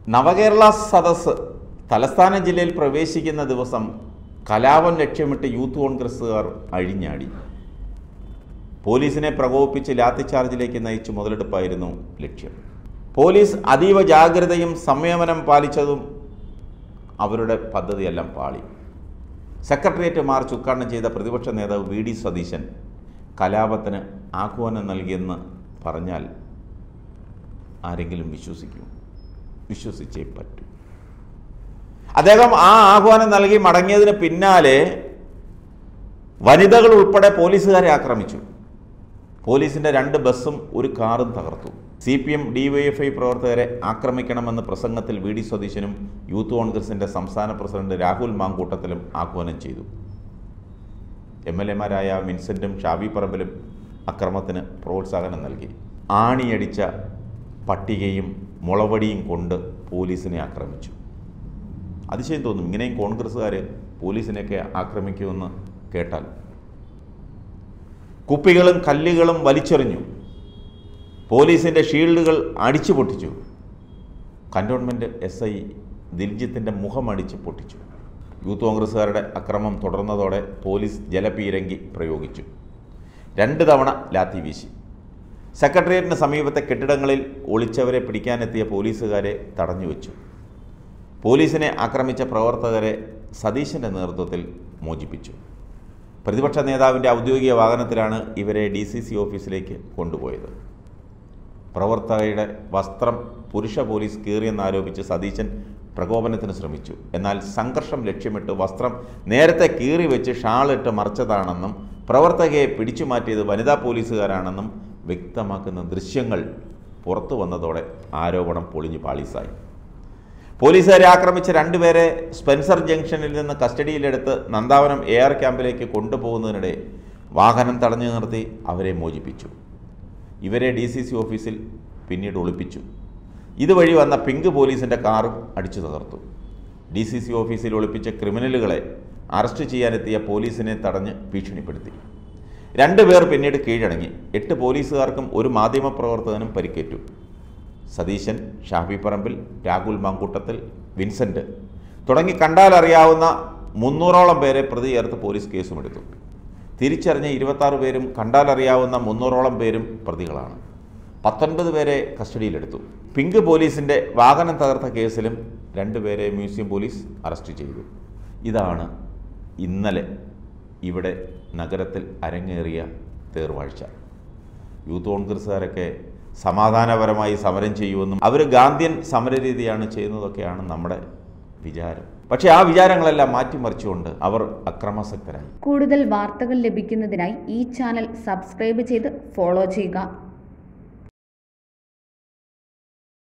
നവകേരള സദസ് തലസ്ഥാന ജില്ലയിൽ പ്രവേശിക്കുന്ന ദിവസം കലാപം ലക്ഷ്യമിട്ട് യൂത്ത് കോൺഗ്രസ്സുകാർ അഴിഞ്ഞാടി. പോലീസിനെ പ്രകോപിപ്പിച്ച് ലാത്തിച്ചാർജിലേക്ക് നയിച്ച് മുതലെടുപ്പായിരുന്നു ലക്ഷ്യം. പോലീസ് അതീവ ജാഗ്രതയും സംയമനം പാലിച്ചതും അവരുടെ പദ്ധതിയെല്ലാം പാളി. സെക്രട്ടേറിയറ്റ് മാർച്ച് ഉദ്ഘാടനം ചെയ്ത പ്രതിപക്ഷ നേതാവ് വി ഡി സതീശൻ കലാപത്തിന് ആഹ്വാനം നൽകിയെന്ന് പറഞ്ഞാൽ ആരെങ്കിലും വിശ്വസിക്കും? വിശ്വസിച്ചേ പറ്റൂ. അദ്ദേഹം ആ ആഹ്വാനം നൽകി മടങ്ങിയതിന് പിന്നാലെ വനിതകൾ ഉൾപ്പെടെ പോലീസുകാരെ ആക്രമിച്ചു. പോലീസിൻ്റെ 2 ബസ്സും ഒരു കാറും തകർത്തു. CPM DYFI പ്രവർത്തകരെ ആക്രമിക്കണമെന്ന് പ്രസംഗത്തിൽ വി ഡി സതീശനും യൂത്ത് കോൺഗ്രസിൻ്റെ സംസ്ഥാന പ്രസിഡന്റ് രാഹുൽ മാങ്കൂട്ടത്തിലും ആഹ്വാനം ചെയ്തു. MLA മാരായ വിൻസെൻറ്റും ഷാബി പറമ്പിലും അക്രമത്തിന് പ്രോത്സാഹനം നൽകി. ആണിയടിച്ച പട്ടികയും മുളവടിയും കൊണ്ട് പോലീസിനെ ആക്രമിച്ചു. അതിശയം തോന്നും, ഇങ്ങനെയും കോൺഗ്രസ്സുകാർ പോലീസിനെയൊക്കെ ആക്രമിക്കുമെന്ന് കേട്ടാൽ. കുപ്പികളും കല്ലുകളും വലിച്ചെറിഞ്ഞു. പോലീസിൻ്റെ ഷീൽഡുകൾ അടിച്ചു പൊട്ടിച്ചു. കൻ്റോൺമെൻറ്റ് SI ദിൽജിത്തിൻ്റെ മുഖമടിച്ച് പൊട്ടിച്ചു. യൂത്ത് കോൺഗ്രസ്സുകാരുടെ അക്രമം തുടർന്നതോടെ പോലീസ് ജലപീരങ്കി പ്രയോഗിച്ചു. 2 തവണ ലാത്തി വീശി. സെക്രട്ടേറിയറ്റിന് സമീപത്തെ കെട്ടിടങ്ങളിൽ ഒളിച്ചവരെ പിടിക്കാനെത്തിയ പോലീസുകാരെ തടഞ്ഞുവെച്ചു. പോലീസിനെ ആക്രമിച്ച പ്രവർത്തകരെ സതീശൻ്റെ നേതൃത്വത്തിൽ മോചിപ്പിച്ചു. പ്രതിപക്ഷ നേതാവിൻ്റെ ഔദ്യോഗിക വാഹനത്തിലാണ് ഇവരെ DCC ഓഫീസിലേക്ക് കൊണ്ടുപോയത്. പ്രവർത്തകരുടെ വസ്ത്രം പുരുഷ പോലീസ് കീറിയെന്നാരോപിച്ച് സതീശൻ പ്രകോപനത്തിന് ശ്രമിച്ചു. എന്നാൽ സംഘർഷം ലക്ഷ്യമിട്ട് വസ്ത്രം നേരത്തെ കീറി വെച്ച് ഷാളിട്ട് മറച്ചതാണെന്നും പ്രവർത്തകയെ പിടിച്ചുമാറ്റിയത് വനിതാ പോലീസുകാരാണെന്നും വ്യക്തമാക്കുന്ന ദൃശ്യങ്ങൾ പുറത്തു വന്നതോടെ ആരോപണം പൊളിഞ്ഞു പാളീസായി. പോലീസുകാരെ ആക്രമിച്ച 2 പേരെ സ്പെൻസർ ജംഗ്ഷനിൽ നിന്ന് കസ്റ്റഡിയിലെടുത്ത് നന്ദാവനം AR ക്യാമ്പിലേക്ക് കൊണ്ടുപോകുന്നതിനിടെ വാഹനം തടഞ്ഞു നിർത്തി അവരെ മോചിപ്പിച്ചു. ഇവരെ DCC ഓഫീസിൽ പിന്നീട് ഒളിപ്പിച്ചു. ഇതുവഴി വന്ന പിങ്ക് പോലീസിൻ്റെ കാറും അടിച്ചു തകർത്തു. DCC ഓഫീസിൽ ഒളിപ്പിച്ച ക്രിമിനലുകളെ അറസ്റ്റ് ചെയ്യാനെത്തിയ പോലീസിനെ തടഞ്ഞ് ഭീഷണിപ്പെടുത്തി. 2 പേർ പിന്നീട് കീഴടങ്ങി. 8 പോലീസുകാർക്കും ഒരു മാധ്യമപ്രവർത്തകനും പരിക്കേറ്റു. സതീശൻ, ഷാഫി പറമ്പിൽ, രാഹുൽ മാങ്കൂട്ടത്തിൽ, വിൻസെൻ്റ് തുടങ്ങി കണ്ടാലറിയാവുന്ന 300ഓളം പേരെ പ്രതി ചേർത്ത് പോലീസ് കേസുമെടുത്തു. തിരിച്ചറിഞ്ഞ 26 പേരും കണ്ടാലറിയാവുന്ന 300ഓളം പേരും പ്രതികളാണ്. 19 പേരെ കസ്റ്റഡിയിലെടുത്തു. പിങ്ക് പോലീസിൻ്റെ വാഹനം തകർത്ത കേസിലും 2 പേരെ മ്യൂസിയം പോലീസ് അറസ്റ്റ് ചെയ്തു. ഇതാണ് ഇന്നലെ ഇവിടെ നഗരത്തിൽ അരങ്ങേറിയ തേർവാഴ്ച. യൂത്ത് കോൺഗ്രസ്സുകാരൊക്കെ സമാധാനപരമായി സമരം ചെയ്യുമെന്നും അവർ ഗാന്ധിയൻ സമരരീതിയാണ് ചെയ്യുന്നതൊക്കെയാണ് നമ്മുടെ വിചാരം. പക്ഷേ ആ വിചാരങ്ങളെല്ലാം മാറ്റിമറിച്ചുകൊണ്ട് അവർ അക്രമാസക്തരായി. കൂടുതൽ വാർത്തകൾ ലഭിക്കുന്നതിനായി ഈ ചാനൽ സബ്സ്ക്രൈബ് ചെയ്ത് ഫോളോ ചെയ്യുക.